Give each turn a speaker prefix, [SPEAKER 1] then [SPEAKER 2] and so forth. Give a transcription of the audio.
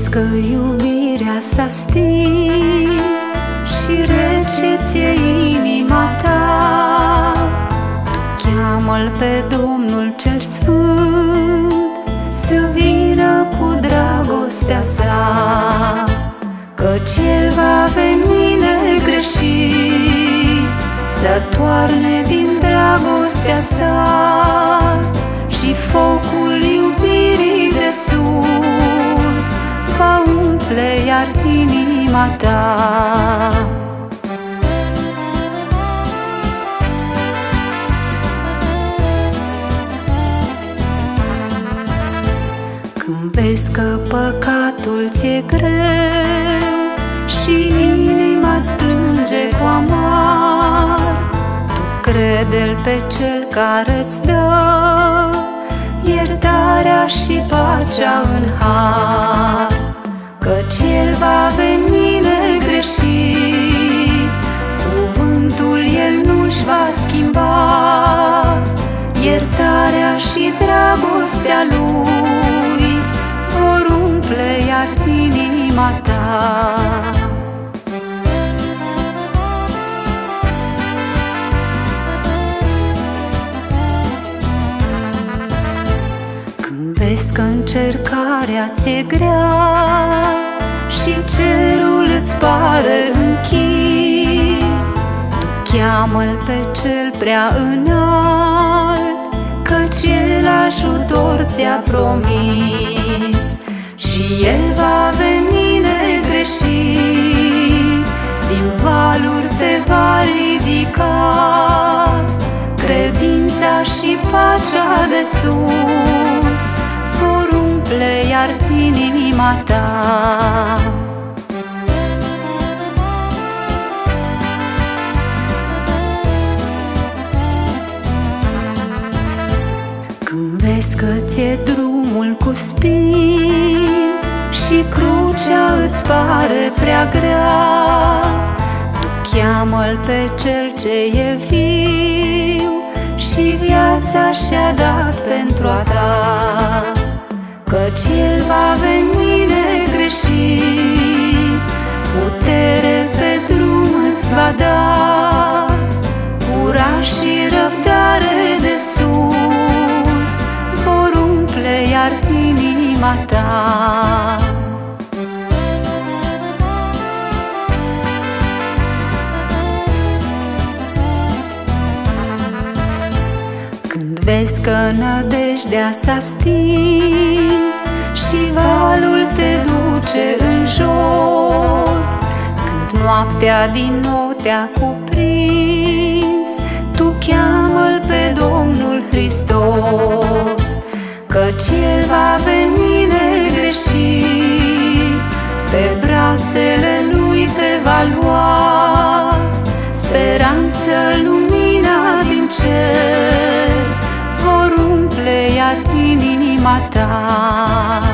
[SPEAKER 1] vezi că iubirea s-a stins și rece ți-e inima ta, tu cheamă-L pe Domnul cel Sfânt să vină cu dragostea sa, căci El va veni negreșit să toarne din dragostea sa și focul iubirii de sus va umple iar inima ta. Când vezi că păcatul ți-e greu și inima-ți plânge cu amar, tu crede-L pe Cel care-ți dă iertarea și pacea în har, căci El va veni negreșit, cuvântul El nu-și va schimba, iertarea și dragostea Lui vor umple iar inima ta. Când vezi că încercarea ți-e grea și cerul îți pare închis, tu cheamă-L pe Cel prea înalt, căci El ajutor ți-a promis și El va veni negreșit, din valuri te va ridica, credința și pacea de sus vor umple iar inima ta. Când vezi că ți-e drumul cu spini și crucea îți pare prea grea, tu cheamă-L pe Cel ce e viu și viața și-a dat pentru a ta, căci El va veni negreșit, putere pe drum îți va da, curaj și răbdare de sus vor umple iar inima ta. Când vezi că nădejdea s-a stins și valul te duce în jos, când noaptea din nou te-a cuprins, tu cheamă-L pe Domnul Hristos, căci El va veni negreșit, pe brațele Lui te va lua, speranță, lumina din cer vor umple iar inima ta.